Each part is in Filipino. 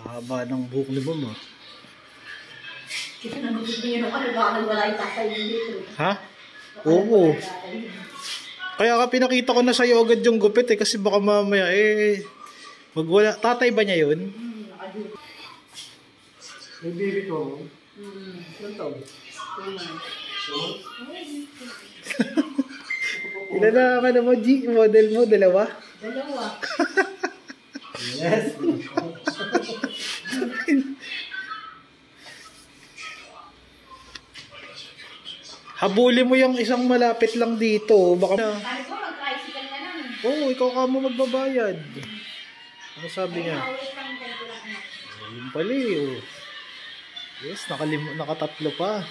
Haba ng buhok ni Mom ah. Kasi nagupit niyo nung ano, baka wala yung tatay dito. Ha? Oo. Kaya ka pinakita ko na sa'yo agad yung gupit eh, kasi baka mamaya magwala. Tatay ba niya yun? Nakadito. May baby ko. Ilan taon? Ilan na ka naman, G? Model mo, dalawa? Dalawa. Yes. Habulin mo yung isang malapit lang dito. Baka na. Sabi ko, mag-tricycle ka lang. Oo, ikaw ka mo magbabayad. Ano sabi niya? Always lang ganito lang anak. Yun pala eh. Yes, nakatatlo pa.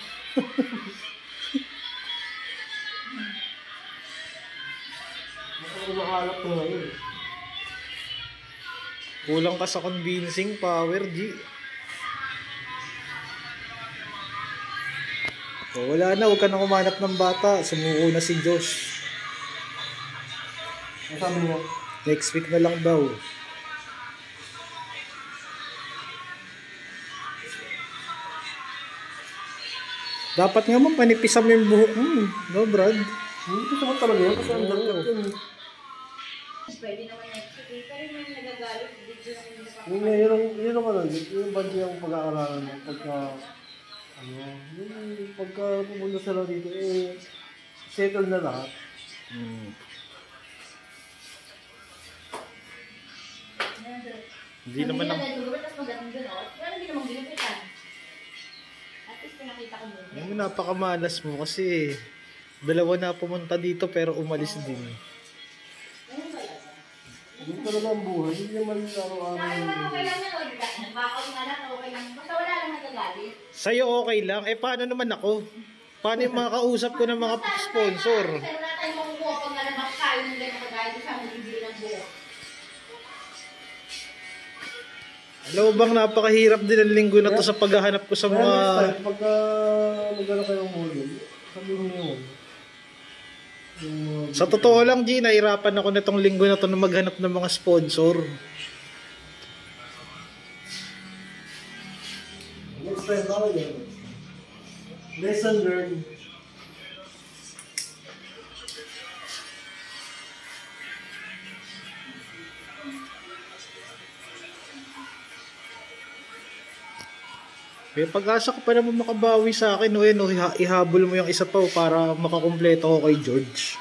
Ako makalap ko ngayon. Kulang ka sa convincing power, G. O, wala na, huwag ka na kumanap ng bata. Sumuko na si Josh. Ang sabi niya? Next week na lang daw. Dapat nga man panipisan mo yung buhok mo. No, Brad? Hindi ko naman talaga yan kasi ang dagat yun. Pwede naman next week. Pero may nagagalit. Video na hindi napapagalit. Yun ang ano, yung bandi ang pag-aaralan mo. Pagka pumunta sila dito, settle na lahat. Hindi naman ang... Tapos magating doon, oh. Pero hindi naman ginupitan. At least pinakita ko doon. Yung napakamalas mo kasi dalawa na pumunta dito pero umalis din. Ganun talaga. Hindi talaga ang buhay. Hindi naman araw-araw. Sabi naman okay lang yan, o. Bakaw nga lang, okay lang. Basta wala lang nagagalit. Sa'yo okay lang. Eh paano naman ako? Paano yung mga kausap ko ng mga sponsor? Kasi wala tayong makukuha pag nalabas tayo ng ganyan kagaya sa magbibili ng buhok. Alam mo bang napakahirap din ang linggo na to sa paghahanap ko sa Kaya mga... next time, pagka magano kayong huli, sabihin niyo yun. Sa totoo lang, G, nahirapan ako na tong linggo na to na maghanap ng mga sponsor. Next time ako yan. Lesson learned. May pag-asa ko pa naman makabawi sa akin. Ihabol mo yung isa pa para makakumpleto ko kay George.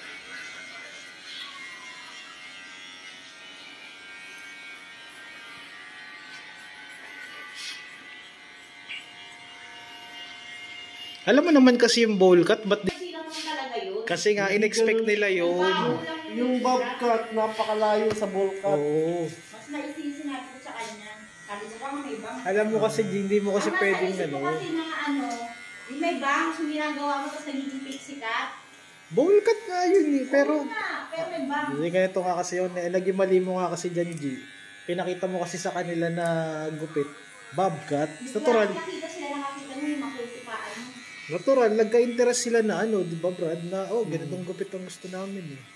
Alam mo naman kasi yung bowl cut, ba't Kasi lang naman talaga yun. kasi nga in-expect nila yun. Yung bobcat, napakalayo sa ballcat. Oo. Mas naisisi natin sa kanya. Sabi ko pa, may bang. Alam mo kasi, hindi mo kasi Ang pwedeng nasa isip ko ano. kasi mga ano, yung may bangs, yung ginagawa mo, tapos nagiging pixie cut. Bowl cut nga yun eh, pero... Oo nga, pero may bangs. Hindi ganito nga kasi yun. Naging mali mo nga kasi dyan, G. Pinakita mo kasi sa kanila na gupit. Bobcat. Natural. Nakita sila, nakakita nyo yung makulipaan mo. Natural. Nagka-interest sila na ano, di ba Brad? Na, ganitong gupit ang gusto namin eh.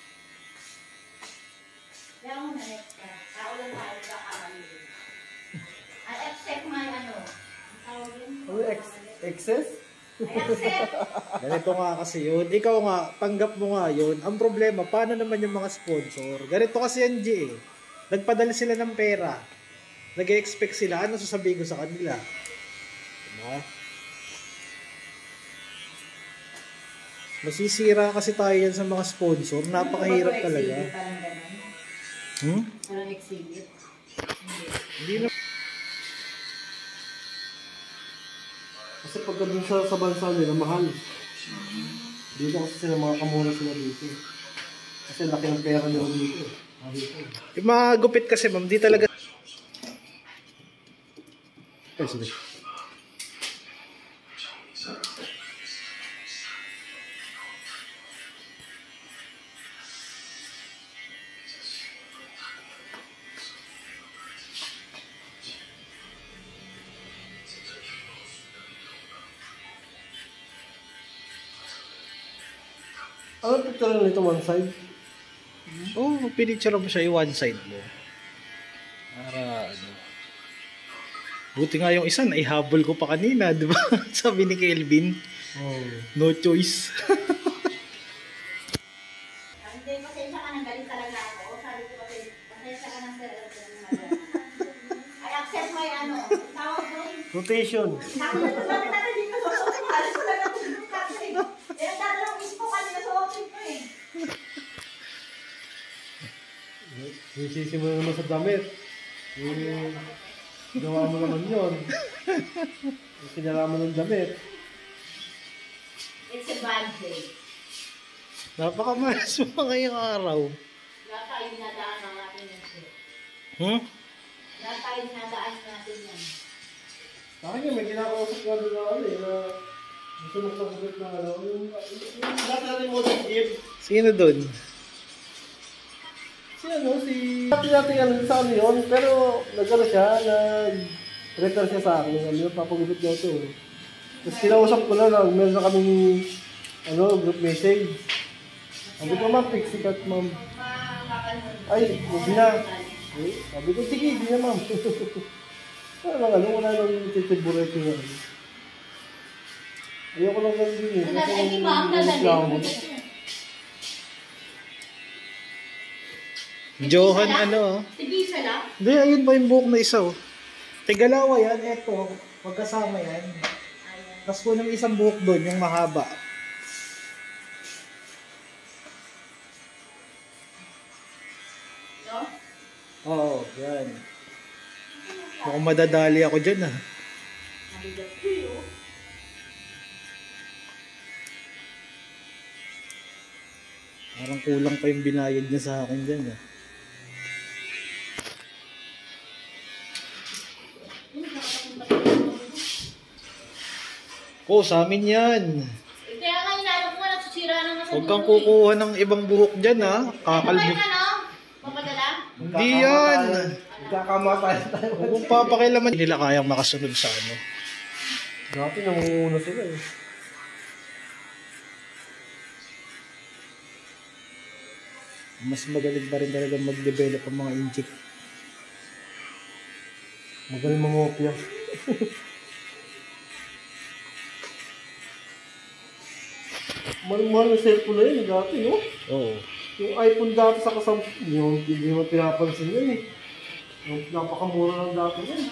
Kaya mo na next time. Tao lang tayo sa kamali. I accept my ano. Ang tawag yun? Ano, excess? I accept. Ganito nga kasi yun. Ikaw nga, tanggap mo nga yun. Ang problema, paano naman yung mga sponsor? Ganito kasi yan, G eh. Nagpadala sila ng pera. Nag-expect sila. Ano sasabihin ko sa kanila? Diba? Masisira kasi tayo yan sa mga sponsor. Napakahirap talaga. Parang ganun. Parang exhibit. Hindi na. Kasi pagka dun sa bansa nila, mahal. Dito kasi sila mga kamura sila dito. Kasi laki ng pera nila dito. Yung mga gupit kasi, ma'am, di talaga. Ay, sige. Ano picture nito one side? Oo, pinicture mo siya yung one side mo. Para, ano. Buti nga yung isa, naihabol ko pa kanina, di ba? Sabi ni Kelvin, no choice. Hindi, pasensya ka nang galing talaga ako. Sabi ko kasi, pasensya ka nang galing. I accept my ano, tawag doon. Rotation. Sabi ko sabi natin dito sa office, alis ko lang ang tulog kasi. Eh, nagdadalawang isip ko kanina sa office ko eh. Sisisi mo naman sa damit. Gawa mo naman yun. Sinara mo ng damit. It's a bad day. Napakamalas mo ngayong araw. Lahat tayo dinadaan ng ating yan. Hmm? Lahat tayo dinadaan natin yan. Sa akin may kinakausap nga doon na ano eh, na gusto magsasagot na ano, yung lahat natin modern gym. Sino dun? Dati natin ano sa ano yun, pero nagkano siya, nag-refer siya sa akin, ano yun, papagupit niya ito. Tapos kinausap ko na lang, meron na kaming group message. Sabi ko, ma'am, fix it at ma'am. Ay, hindi na. Eh, sabi ko, sige, hindi na ma'am. Wala nang titiburet yung ano. Ayoko lang ganun din eh. Ay, di ba ang nadali? Johan ano? Tigisa lang? Hindi, ayun pa yung buhok na isa oh. Tigalawa yan, eto. Magkasama yan. Tapos po ng isang buhok doon, yung mahaba. No? Oo, yan. Mukhang madadali ako dyan ah. Nabigat ko yun. Parang kulang pa yung binayad niya sa akin dyan ah. Oh, sa amin yan. Kaya nga inaalok mo, nagsusira na nga sa Huwag kang kukuha ng ibang buhok dyan ha. Kakalbo. Ano? Papadala? Hindi yan. Nagkakamatay tayo. Huwag mong papakilaman. Hindi nila kayang makasunod sa ano. Dati nangunguna sila eh. Mas magaling pa rin talaga mag-develop ang mga injik. Magaling mangopya. Mahal na cellphone na yun dati, no? Oo. Yung iPhone dati sa yung hindi mo pinapansin yun eh. Yung napakamura lang dati yun.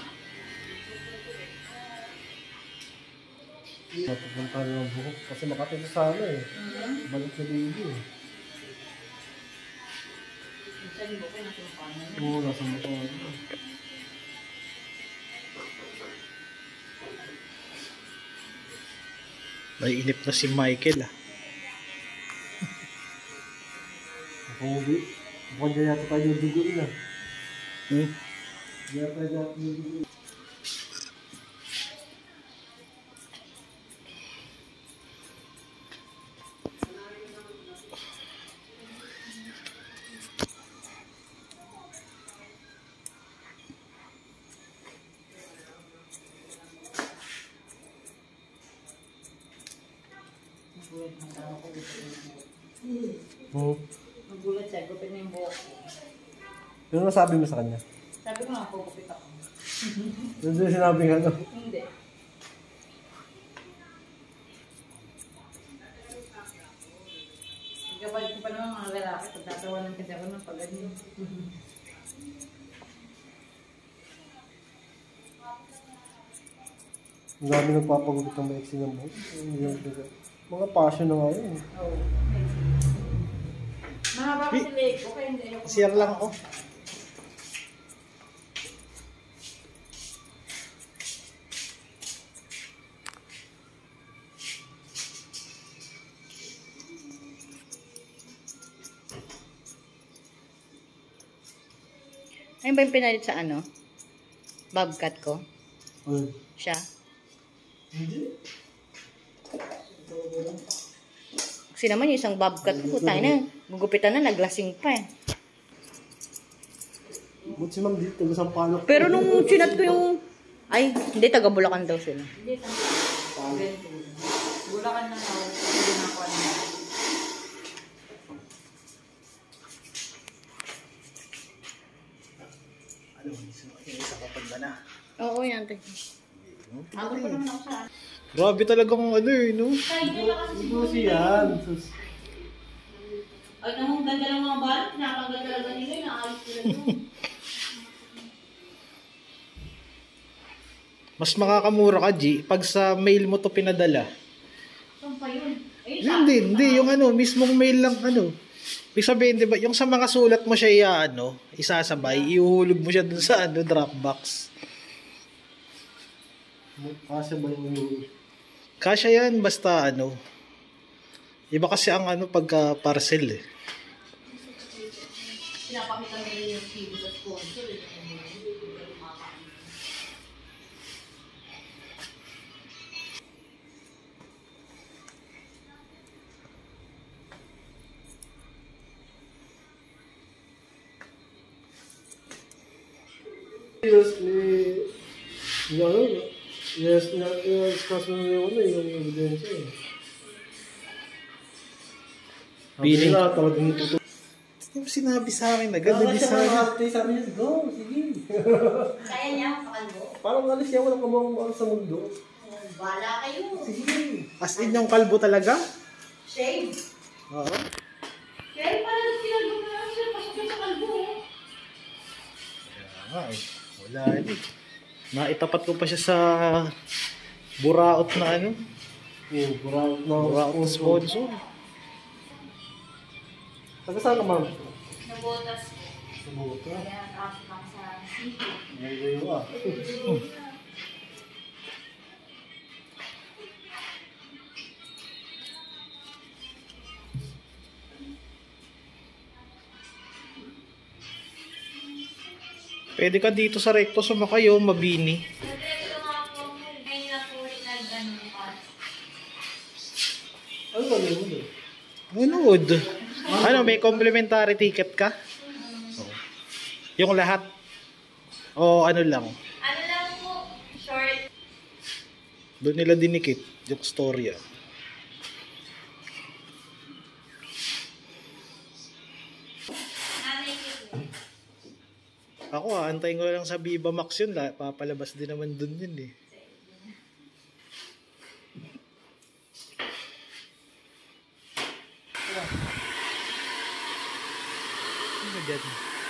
Napapunta rin ang buhok kasi makatito sana eh. Balik sa baby eh. Minsan mo ko natumpanan. Oo, nasa mukha. Naiinip na si Michael ah. Hindi. Mukhang dyan yata tayo dugo na. Hmm? Dyan tayo yata yung dugo. Nagulat siya, gupit na yung buhok ko. Pero nasabi mo sa kanya? Sabi ko nga, pagupit ako. Ano yung sinabi nga no? Hindi. Igabad ko pa naman mga lalaki, pagtatawanan kasi ako ng pag-ganyan. Ang dami nagpapagupit ng maiksi ng buhok. Mga passion na nga yun. Oo. Mahaba kasi leg ko, kaya hindi ako. Share lang ako. Ayun ba yung pinalit sa ano? Bobcat ko? Ayun. Siya? Kasi naman yung isang bobcat ko, tayo na. Gugupitan na, naglasing pa eh. Buti si Ma'am dito, taga-Sampaloc. Pero nung sinat ko yung... Ay, hindi, taga Bulacan daw sila. Hindi, Bulacan na daw. Hindi na ako ano. Ano, isa ka pag na. Oo, yan. Ako pa naman ako sa... Grabe talagang ano eh, no? Kaya hindi na kasi Ito siyan. Ay, namang ganda ng mga balot. Pinapanggal talaga nila. Naayos nila yun. Mas makakamura ka, G, pag sa mail mo to pinadala. Saan pa yun? Ayun, Hindi. Yung ano, mismong mail lang, ano. Ibig sabihin, di ba, yung sa mga sulat mo siya, isasabay, ihuhulog mo siya dun sa, Dropbox. Kasi ba yung... Kasya yan, basta, iba kasi ang, pagka parcel, eh. pinapakita mo yung TV sa sponsor. Yes, yung ebidensya eh. Piling. Talagang tutup. Yung sinabi sa akin, ganda din sa akin. Sabi niya, go, sige. Kaya niya, pakalbo. Parang alis niya, walang kamamang sa mundo. Bala kayo. Sige. As in yung kalbo talaga? Shave. Oo. Kaya pala nung kinalbo na lang siya, pasok na sa kalbo. Wala eh. Naitapat ko pa siya sa buraot na Buraot buraot na sponsor. Taga saan ka, ma'am? Nabotas ko. Nabuta. Kaya nakapit lang sa city. Ngayon ah. Pwede ka dito sa recto sumakay, mabini. Ito nga po, ngayon na po ulit nag-ano pa. Ano ba yun? Manood. May complimentary ticket ka? Yung lahat? O ano lang? Ano lang po, short. Doon nila dinikit yung storya. Ako antayin ko lang sa Viva Max yun. Papalabas din naman dun yun eh. Ano dyan?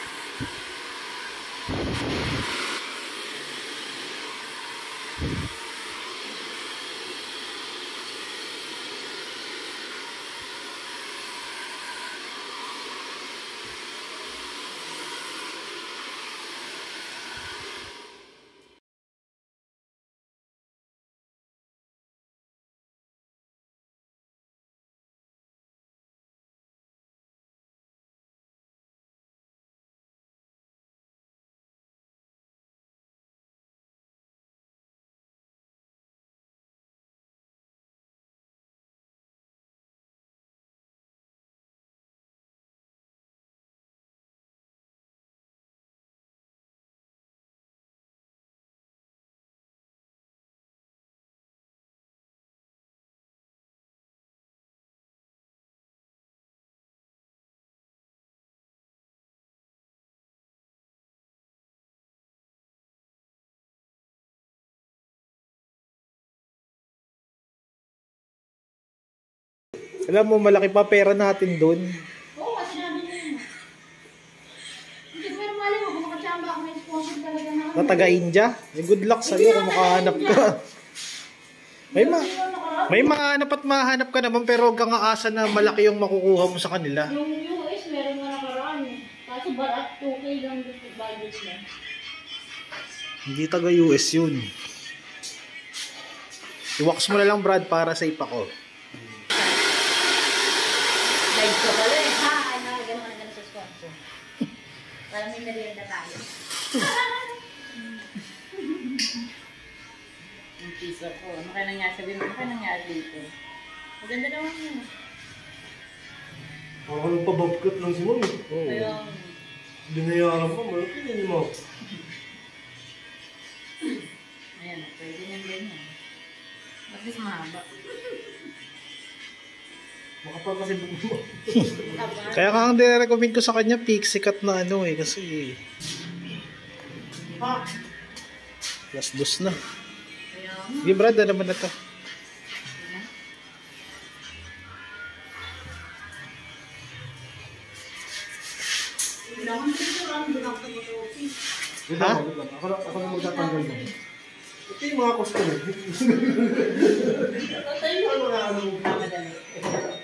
Alam mo, malaki pa pera natin doon. Oo, kasi sinabi niya yun. Hindi, pero mali mo, kung makachamba ako may sponsor talaga na. Na taga-India. Good luck sa'yo kung makahanap ka. May mahanap at mahanap ka naman pero huwag kang aasa na malaki yung makukuha mo sa kanila. Yung US, meron nga nakaraan eh. Kaso barat, 2K lang dito budget na. Hindi taga-US yun. I-wax mo na lang, Brad, para safe ako. Live ka pala eh. Ha, gano'n sa sponsor. Para may merienda tayo. Yung pizza ko. Ano kaya nangyari? Sabihin mo, ano kaya nangyari dito? Maganda naman yun. Ako nagpababkat lang si ma'am eh. Oo. Kaya, Binayaran ko, malaki din yung ma'am. ayan, pwede nang ganyan. At least mahaba. Makapal kasi buko mo. Kaya nga ang dire-recommend ko sa kanya, pixie cut na kasi Plus dos na. Sige Brad, ano naman na to? Ha? Ako na magtatanggal mo. Ito yung mga customer. Totoo yung ano.